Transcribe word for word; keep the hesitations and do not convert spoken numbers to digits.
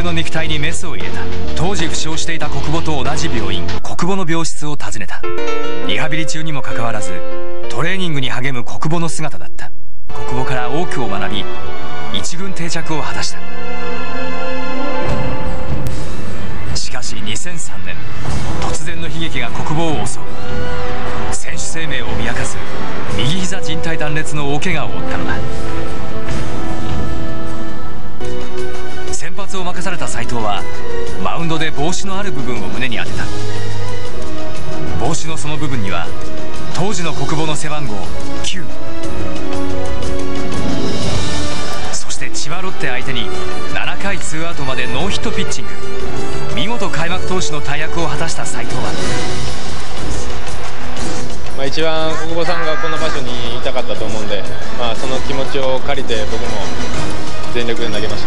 れの肉体にメスを入れた。当時負傷していた国母と同じ病院、国母の病室を訪ねた。リハビリ中にもかかわらずトレーニングに励む国母の姿だった。国母から多くを学び、一軍定着を果たした。しかしにせんさんねん、突然の悲劇が国母を襲う。選手生命を脅かす右膝靭帯断裂の大怪我を負ったのだ。先発を任された斉藤はマウンドで帽子のある部分を胸に当てた。帽子のその部分には当時の国母の背番号きゅう、そして千葉ロッテ相手にななかいツーアウトまでノーヒットピッチング。見事開幕投手の大役を果たした斉藤は、 まあ一番国母さんがこの場所にいたかったと思うんで、まあ、その気持ちを借りて僕も全力で投げました。